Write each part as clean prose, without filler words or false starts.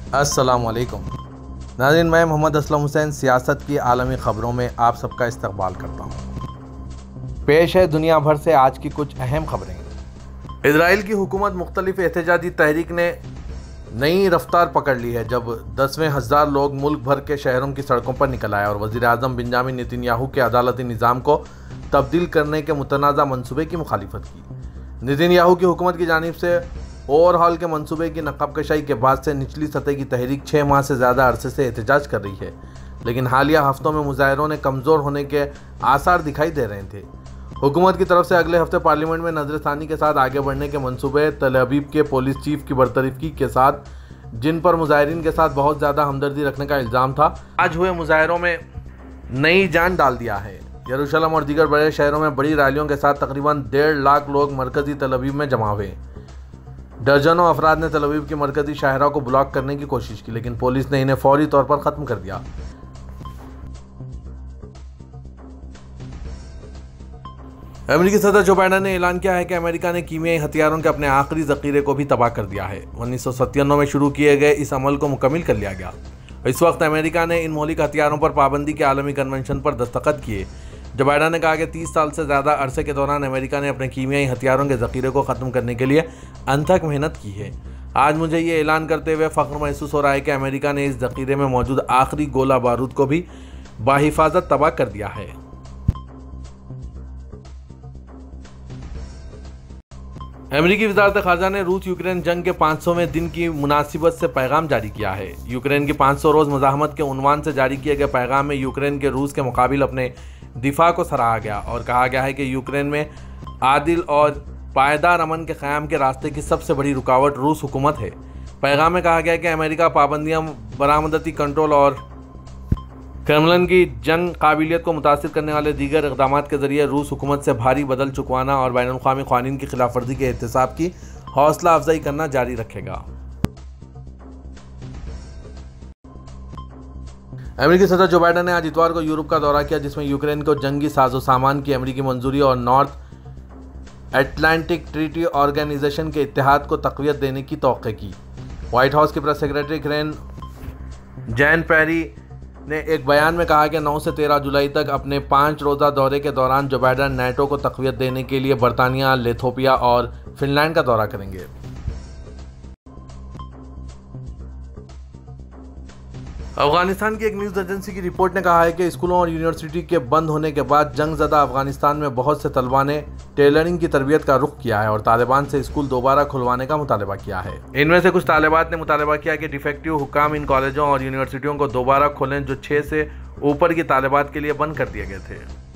अस्सलाम वालेकुम नाज़रीन, मैं मोहम्मद असलम हुसैन सियासत की आलमी ख़बरों में आप सबका इस्तकबाल करता हूँ। पेश है दुनिया भर से आज की कुछ अहम खबरें। इजराइल की हुकूमत मुख्तलिफ एहतजाजी तहरीक ने नई रफ्तार पकड़ ली है जब 10वें हज़ार लोग मुल्क भर के शहरों की सड़कों पर निकल आए और वज़ीर आज़म बेंजामिन नेतन्याहू के अदालती निज़ाम को तब्दील करने के मुतनाज़ा मनसूबे की मुखालिफत की। नेतन्याहू की हुकूमत की जानिब से ओवरहॉल के मंसूबे की नक़ब-कशाई के बाद से निचली सतह की तहरीक 6 माह से ज़्यादा अरसे से एहतजाज कर रही है, लेकिन हालिया हफ्तों में मुजाहिरों ने कमज़ोर होने के आसार दिखाई दे रहे थे। हुकूमत की तरफ से अगले हफ्ते पार्लियामेंट में नज़रसानी के साथ आगे बढ़ने के मंसूबे तल अवीव के पुलिस चीफ की बरतरफी के साथ, जिन पर मुजाहिरीन के साथ बहुत ज़्यादा हमदर्दी रखने का इल्ज़ाम था, आज हुए मुजाहिरों में नई जान डाल दिया है। यरूशलेम और दीगर बड़े शहरों में बड़ी रैलियों के साथ तकरीबन 1.5 लाख लोग मरकज़ी तल अवीव में जमा हुए। दर्जनों अफराद ने तल अवीव की मरकज़ी शाहरा को ब्लॉक करने की कोशिश की, लेकिन पुलिस ने इन्हें फौरी तौर पर ख़त्म कर दिया। अमेरिकी सदर जो बाइडन ने ऐलान किया है कि अमेरिका ने कीमियाई हथियारों के अपने आखिरी ज़ख़ीरे को भी तबाह कर दिया है। 1997 में शुरू किए गए इस अमल को मुकम्मिल कर लिया गया। इस वक्त अमेरिका ने इन मौलिक हथियारों पर पाबंदी के आलमी कन्वेंशन पर दस्तखत किए। जो बाइडन ने कहा कि 30 साल से ज़्यादा अरसे के दौरान अमेरिका ने अपने कीमियाई हथियारों के ज़ख़ीरे को ख़त्म करने के लिए अनथक मेहनत की है। आज मुझे ये ऐलान करते हुए फ़ख्र महसूस हो रहा है कि अमेरिका ने इस ज़ख़ीरे में मौजूद आखिरी गोला बारूद को भी बाहिफाजत तबाह कर दिया है। अमेरिकी वज़ारत ख़ारजा ने रूस यूक्रेन जंग के 500वें दिन की मुनासिबत से पैगाम जारी किया है। यूक्रेन की 500 रोज़ मज़ाहमत के उन्वान से जारी किए गए पैगाम में यूक्रेन के रूस के मुकाबिल अपने दिफा को सराहा गया और कहा गया है कि यूक्रेन में आदिल और पायदार अमन के क़याम के रास्ते की सबसे बड़ी रुकावट रूस हुकूमत है। पैगाम में कहा गया है कि अमेरिका पाबंदियाँ, बरामदती कंट्रोल और क्रेमलिन की जंग काबिलियत को मुतासिर करने वाले दीगर इक़दामात के ज़रिए रूस हुकूमत से भारी बदल चुकवाना और बैनुल-अक़वामी क़वानीन की खिलाफ वर्जी के एहतसाब की हौसला अफजाई करना जारी रखेगा। अमेरिकी सदर जो बाइडन ने आज इतवार को यूरोप का दौरा किया, जिसमें यूक्रेन को जंगी साजो सामान की अमेरिकी मंजूरी और नॉर्थ अटलांटिक ट्रीटी ऑर्गेनाइजेशन के इत्तेहाद को तक़वियत देने की तौक़े की। व्हाइट हाउस की प्रेस सेक्रेटरी कैरोलिन जैन-पियरी ने एक बयान में कहा कि 9 से 13 जुलाई तक अपने 5 रोज़ा दौरे के दौरान जो बाइडन नेटो को तक़वियत देने के लिए बरतानिया, लिथुआनिया और फिनलैंड का दौरा करेंगे। अफगानिस्तान की एक न्यूज़ एजेंसी की रिपोर्ट ने कहा है कि स्कूलों और यूनिवर्सिटी के बंद होने के बाद जंगज़दा अफगानिस्तान में बहुत से तलबा ने टेलरिंग की तरबियत का रुख किया है और तालिबान से स्कूल दोबारा खुलवाने का मुतालबा किया है। इनमें से कुछ तालिबात ने मुतालबा किया कि डिफेक्टिव हुक्काम इन कॉलेजों और यूनिवर्सिटियों को दोबारा खोलें जो 6 से ऊपर की तालिबात के लिए बंद कर दिए गए थे।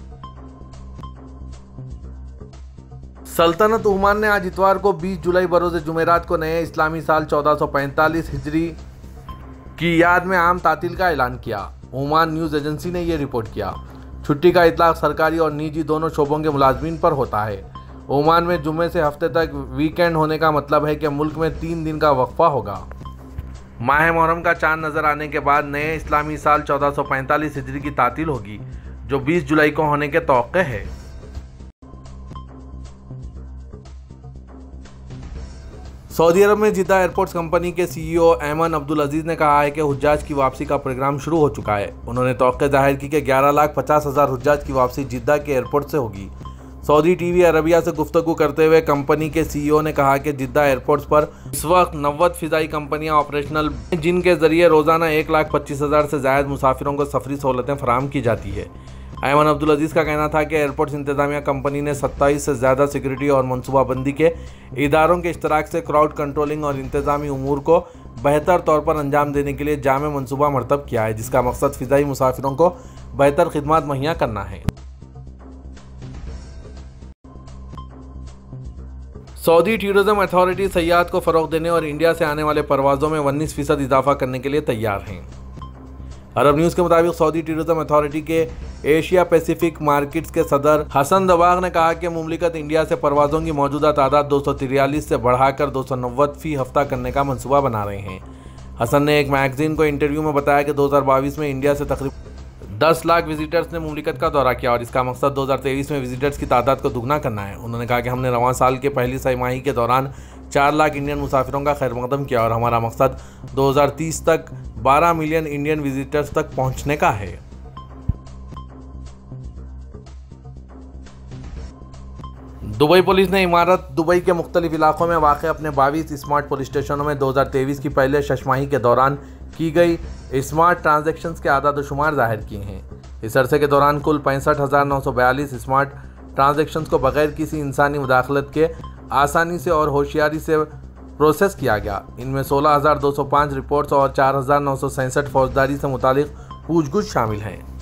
सल्तनत ओमान ने आज इतवार को 20 जुलाई बरोज़ जुमेरात को नए इस्लामी साल 1445 हिजरी की याद में आम तातील का ऐलान किया। ओमान न्यूज़ एजेंसी ने यह रिपोर्ट किया। छुट्टी का इतलाक़ सरकारी और निजी दोनों शोबों के मुलाजमीन पर होता है। ओमान में जुम्मे से हफ्ते तक वीकेंड होने का मतलब है कि मुल्क में 3 दिन का वक्फा होगा। माह मुहर्रम का चांद नज़र आने के बाद नए इस्लामी साल 1445 हिजरी की तातील होगी, जो 20 जुलाई को होने के तौक़े है। सऊदी अरब में जिद्दा एयरपोर्ट्स कंपनी के CEO ऐमन अब्दुल अजीज़ ने कहा है कि हुज्जाज की वापसी का प्रोग्राम शुरू हो चुका है। उन्होंने तौक़े ज़ाहिर की कि 11,50,000 हुज्जाज की वापसी जिद्दा के एयरपोर्ट से होगी। सऊदी टीवी अरबिया से गुफ्तगू करते हुए कंपनी के CEO ने कहा कि जिद्दा एयरपोर्ट्स पर इस वक्त 90 फ़िज़ाई कंपनियां ऑपरेशनल, जिनके ज़रिए रोज़ाना 1,25,000 से ज़ायद मुसाफिरों को सफरी सहूलतें फराहम की जाती है। ऐमन अब्दुल अजीज़ का कहना था कि एयरपोर्ट्स इंतज़ामिया कंपनी ने 27 से ज़्यादा सिक्योरिटी और मनसूबाबंदी के इदारों के इश्तराक से क्राउड कंट्रोलिंग और इंतज़ामी उमूर को बेहतर तौर पर अंजाम देने के लिए जामे मनसूबा मरतब किया है, जिसका मकसद फ़िज़ाई मुसाफिरों को बेहतर खिदमत मुहैया करना है। सऊदी टूरिज़्म अथॉरिटी सयाहत को फ़रोग़ देने और इंडिया से आने वाले परवाज़ों में 19% इजाफा करने के लिए तैयार हैं। अरब न्यूज़ के मुताबिक सऊदी टूरिज़्म अथॉरिटी के एशिया पैसिफिक मार्केट्स के सदर हसन दबाग ने कहा कि मुमलिकत इंडिया से परवाज़ों की मौजूदा तादाद 243 से बढ़ाकर 290 फ़ी हफ्ता करने का मंसूबा बना रहे हैं। हसन ने एक मैगज़ीन को इंटरव्यू में बताया कि 2022 में इंडिया से तकरीबन 10 लाख विजिटर्स ने मुमलिकत का दौरा किया और इसका मकसद 2023 में विजिटर्स की तादाद को दुगना करना है। उन्होंने कहा कि हमने रवां साल के पहली तिमाही के दौरान 4 लाख इंडियन मुसाफिरों का खैर मकदम किया और हमारा मकसद 2030 तक 12 मिलियन इंडियन विजिटर्स तक पहुंचने का है। दुबई पुलिस ने इमारत दुबई के मुख्तलिफ इलाकों में वाक़ अपने 22 स्मार्ट पुलिस स्टेशनों में 2023 की पहले छमाही के दौरान की गई स्मार्ट ट्रांजैक्शंस के आदाद शुमार जाहिर किए हैं। इस अरसे के दौरान कुल 65,942 स्मार्ट ट्रांजैक्शंस को बगैर किसी इंसानी मुदाखलत के आसानी से और होशियारी से प्रोसेस किया गया। इनमें 16,205 रिपोर्ट्स और 4,967 फौजदारी से मुतालिक पूछगछ शामिल हैं।